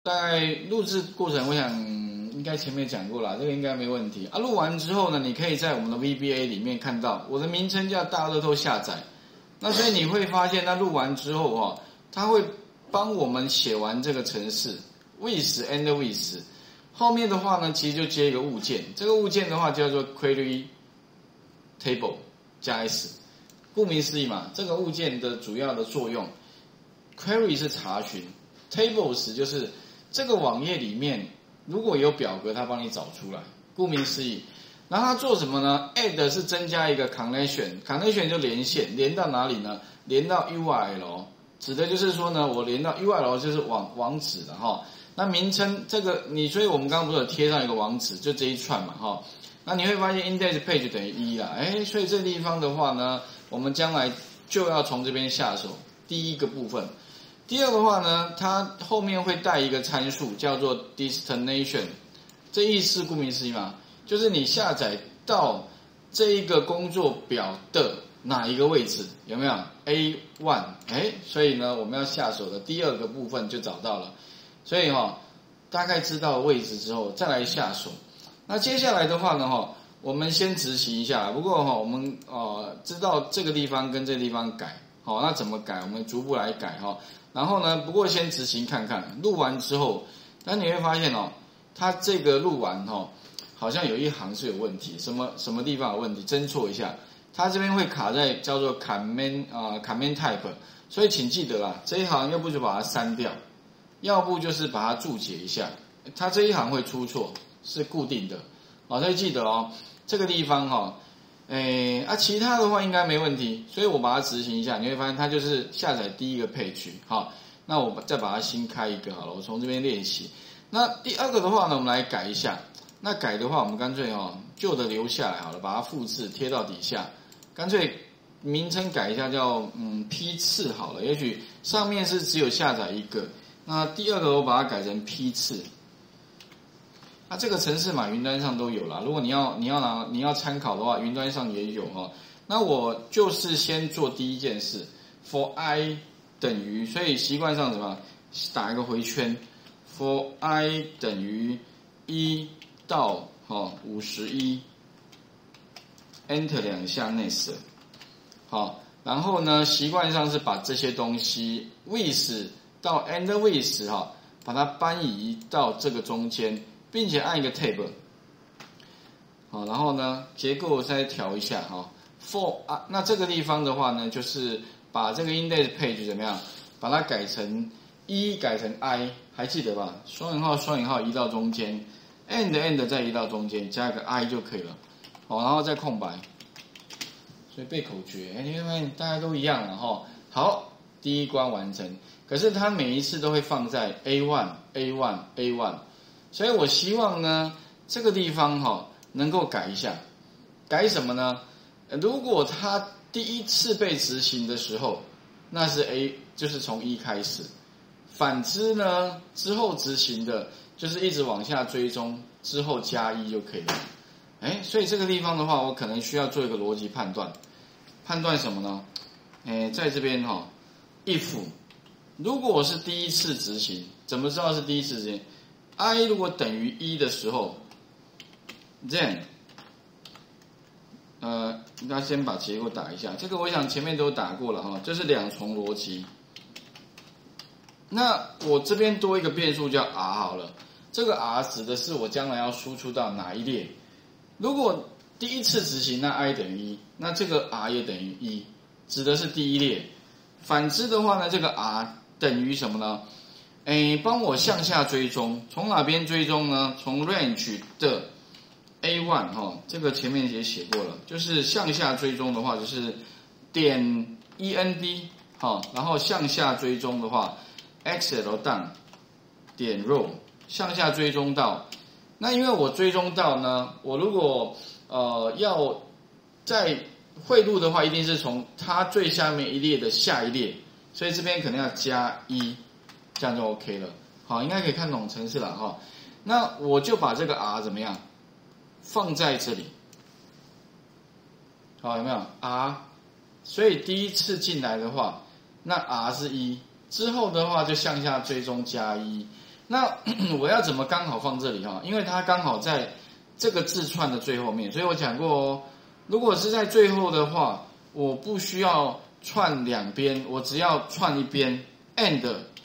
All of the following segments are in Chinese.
大概录制过程，我想应该前面讲过了，这个应该没问题啊。录完之后呢，你可以在我们的 VBA 里面看到我的名称叫大乐透下载。那所以你会发现，它录完之后它会帮我们写完这个程式 with and with。后面的话呢，其实就接一个物件，这个物件的话叫做 query table 加 s。顾名思义嘛，这个物件的主要的作用 ，query 是查询 ，tables 就是这个网页里面如果有表格，它帮你找出来。顾名思义，然后它做什么呢 ？add 是增加一个 connection 就连线，连到哪里呢？连到 URL， 指的就是说呢，我连到 URL 就是网址的哈。那名称这个所以我们刚刚不是有贴上一个网址，就这一串嘛哈。那你会发现 index page 等于1啦，所以这地方的话呢，我们将来就要从这边下手。第一个部分，第二的话呢，它后面会带一个参数叫做 destination， 这意思顾名思义嘛，就是你下载到这一个工作表的哪一个位置，有没有 A1？ 所以呢，我们要下手的第二个部分就找到了，所以大概知道位置之后再来下手。那接下来的话呢，我们先执行一下。不过我们知道这个地方跟这个地方改，那怎么改？我们逐步来改然后呢，不过先执行看看。录完之后，那你会发现它这个录完好像有一行是有问题，什么地方有问题？侦错一下。它这边会卡在叫做 command type， 所以请记得啦，这一行要不就把它删掉，要不就是把它注解一下。它这一行会出错。是固定的，所以记得这个地方其他的话应该没问题，所以我把它执行一下，你会发现它就是下载第一个page，那我再把它新开一个好了，我从这边练习。那第二个的话呢，我们来改一下。那改的话，我们干脆旧的留下来好了，把它复制贴到底下，干脆名称改一下叫批次好了，也许上面是只有下载一个，那第二个我把它改成批次。那这个程式码云端上都有啦，如果你要参考的话，云端上也有那我就是先做第一件事 ，for i 等于，所以习惯上怎么打一个回圈 ，for i 等于1到51 ，enter 2下 next， 然后呢习惯上是把这些东西 with 到 and with 把它搬移到这个中间。并且按一个 tab， 然后呢，结构再调一下for 那这个地方的话呢，就是把这个 index page 怎么样，把它改成改成 i， 还记得吧？双引号移到中间 ，and 再移到中间，加一个 i 就可以了，然后再空白，所以背口诀，你会发现大家都一样了好，第一关完成，可是它每一次都会放在 A1。所以我希望呢，这个地方能够改一下，改什么呢？如果它第一次被执行的时候，那是 A， 就是从1开始；反之呢，之后执行的就是一直往下追踪，之后加1就可以了。所以这个地方的话，我可能需要做一个逻辑判断，判断什么呢？在这边if 如果我是第一次执行，怎么知道是第一次执行？i 如果等于1的时候 ，then， 那先把结构打一下。这个我想前面都打过了这是2重逻辑。那我这边多一个变数叫 r 好了，这个 r 指的是我将来要输出到哪一列。如果第一次执行，那 i 等于1，那这个 r 也等于1，指的是第一列。反之的话呢，这个 r 等于什么呢？帮我向下追踪，从哪边追踪呢？从 range 的 A1 这个前面也写过了，就是向下追踪的话，就是点 END 然后向下追踪的话 ，XL down 点 row 向下追踪到，那因为我追踪到呢，我如果要再汇入的话，一定是从它最下面一列的下一列，所以这边可能要加1。这样就 OK 了，应该可以看懂程式了那我就把这个 r 怎么样放在这里，有没有 r？ 所以第一次进来的话，那 r 是1，之后的话就向下追踪加1。 那我要怎么刚好放这里哈？因为它刚好在这个字串的最后面，所以我讲过哦，如果是在最后的话，我不需要串两边，我只要串一边 and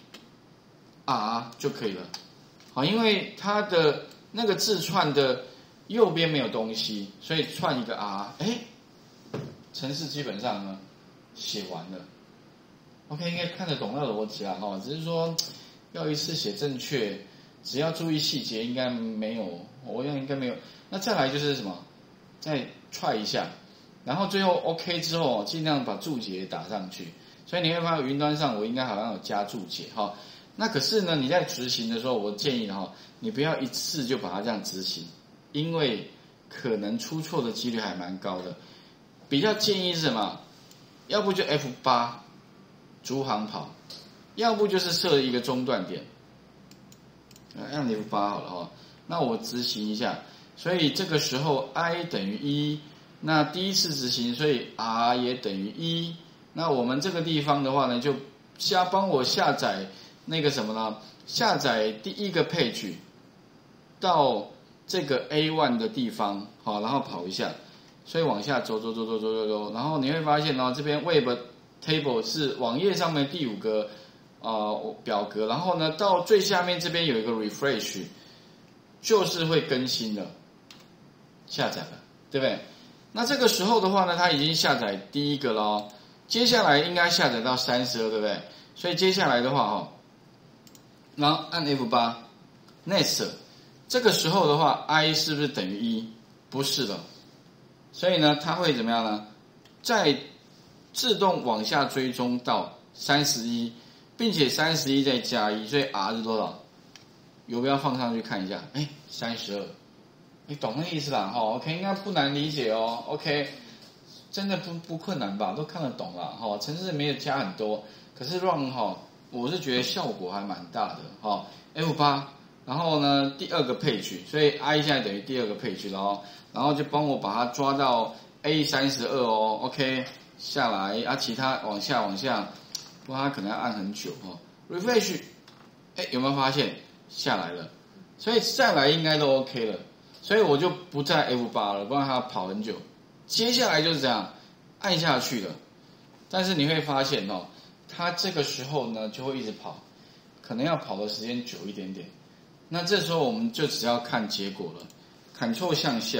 r 就可以了。好，因为它的那个字串的右边没有东西，所以串一个 r， 程式基本上呢写完了。OK， 应该看得懂那个逻辑啦哈，只是说要一次写正确，只要注意细节，应该没有，我想应该没有。那再来就是什么？再 try 一下，然后最后 OK 之后，尽量把注解打上去。所以你会发现云端上我应该好像有加注解哈。那可是呢，你在执行的时候，我建议哈，你不要一次就把它这样执行，因为可能出错的几率还蛮高的。比较建议是什么？要不就 F8 逐行跑，要不就是设一个中断点，按 F8 好了哈。那我执行一下，所以这个时候 i 等于1，那第一次执行，所以 r 也等于1。那我们这个地方的话呢，就帮我下载那个什么呢？下载第一个 page 到这个 A1 的地方，好，然后跑一下，所以往下走，然后你会发现呢，这边 Web Table 是网页上面第5个表格，然后呢到最下面这边有一个 Refresh， 就是会更新了，下载了，对不对？那这个时候的话呢，它已经下载第一个了，接下来应该下载到32，对不对？所以接下来的话然后按 F8 Next， 这个时候的话 i 是不是等于1？不是了，所以呢它会怎么样呢？再自动往下追踪到31，并且31再加1，所以 r 是多少？游标放上去看一下，32，你懂那意思啦？OK， 应该不难理解哦。OK， 真的不困难吧？都看得懂啦。程式没有加很多，可是 run 我是觉得效果还蛮大的。F8， 然后呢第2个 page， 所以 i 现在等于第2个 page 了然后就帮我把它抓到 A32 OK， 下来其他往下，不过它可能要按很久Refresh， 有没有发现下来了？所以再来应该都 OK 了。所以我就不再 F8 了，不然它跑很久。接下来就是这样按下去了，但是你会发现它这个时候呢就会一直跑，可能要跑的时间久一点点。那这时候我们就只要看结果了 ，Ctrl 向下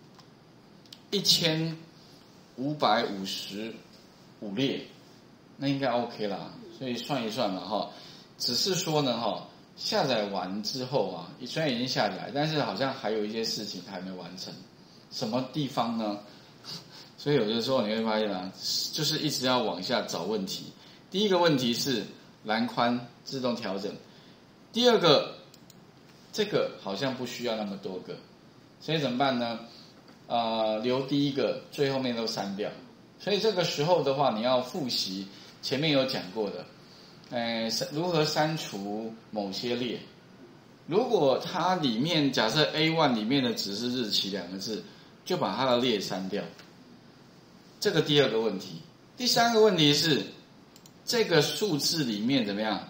，1555列，那应该 OK 啦。所以算一算了只是说呢下载完之后虽然已经下载，但是好像还有一些事情还没完成。什么地方呢？所以有的时候你会发现就是一直要往下找问题。第一个问题是栏宽自动调整，第二个这个好像不需要那么多个，所以怎么办呢？留第一个，最后面都删掉。所以这个时候的话，你要复习前面有讲过的。如何删除某些列？如果它里面假设 A1 里面的只是日期2个字，就把它的列删掉。这个第2个问题。第3个问题是这个数字里面怎么样？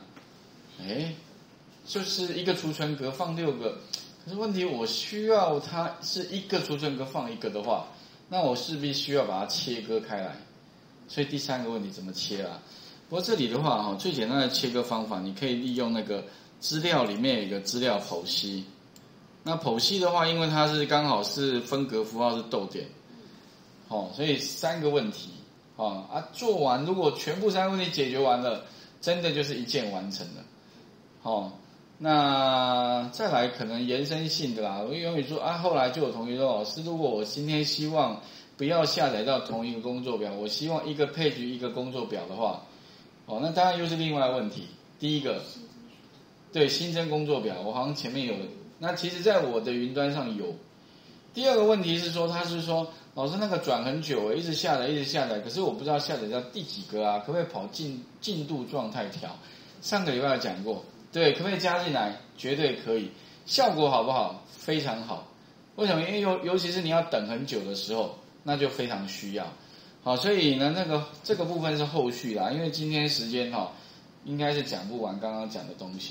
就是一个储存格放6个，可是问题我需要它是一个储存格放1个的话，那我势必需要把它切割开来。所以第3个问题怎么切啦？不过这里的话最简单的切割方法，你可以利用那个资料里面有一个资料剖析。那剖析的话，因为它是刚好是分隔符号是逗点，所以3个问题做完，如果全部3个问题解决完了，真的就是一键完成了。那再来可能延伸性的啦，我永远说后来就有同学说，老师，如果我今天希望不要下载到同一个工作表，我希望一个 page 一个工作表的话，那当然又是另外问题。第一个，对，新增工作表，我好像前面有，那其实在我的云端上有。第2个问题是说，他是说，老师那个转很久一直下载，可是我不知道下载到第几个可不可以跑进度状态条？上个礼拜有讲过，对，可不可以加进来？绝对可以，效果好不好？非常好。为什么？因为尤其是你要等很久的时候，那就非常需要。所以呢，这个部分是后续啦，因为今天时间应该是讲不完刚刚讲的东西，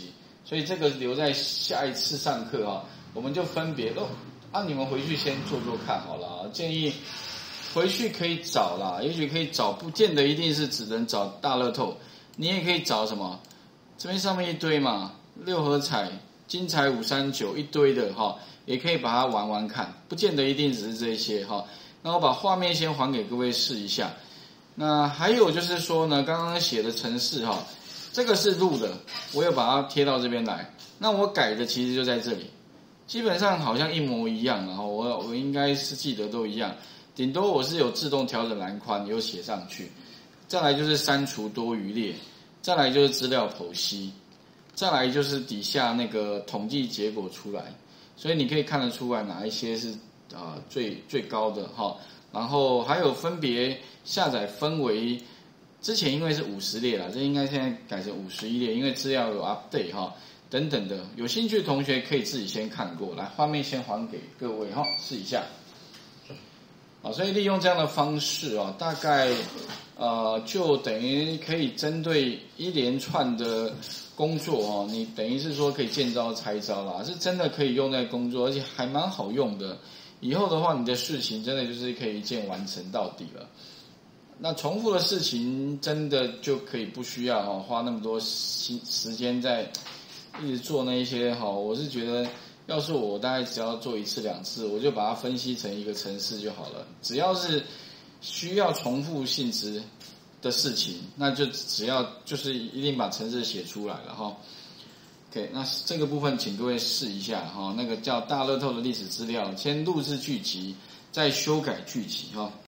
所以这个留在下一次上课哈，我们就分别你们回去先做做看好了，建议回去可以找啦，也许可以找，不见得一定是只能找大乐透，你也可以找什么，这边上面一堆嘛，6合彩、金彩539一堆的哈，也可以把它玩玩看，不见得一定只是这些哈。那我把画面先还给各位试一下。那还有就是说呢，刚刚写的程式哈，这个是录的，我有把它贴到这边来。那我改的其实就在这里，基本上好像一模一样，然后我应该是记得都一样，顶多我是有自动调整栏宽，有写上去。再来就是删除多余列，再来就是资料剖析，再来就是底下那个统计结果出来，所以你可以看得出来哪一些是最高的哈。然后还有分别下载分为，之前因为是50列啦，这应该现在改成51列，因为资料有 update 哈等等的。有兴趣的同学可以自己先看过来，画面先还给各位哈，试一下。所以利用这样的方式大概就等于可以针对一连串的工作你等于是说可以见招拆招啦，是真的可以用在工作，而且还蛮好用的。以后的话，你的事情真的就是可以一键完成到底了。那重复的事情真的就可以不需要花那么多时间在一直做那一些我是觉得，要是我大概只要做1次2次，我就把它分析成一个程式就好了。只要是需要重复性质的事情，那就只要就是一定把程式写出来了OK， 那这个部分请各位试一下那个叫大乐透的历史资料，先录制剧集，再修改剧集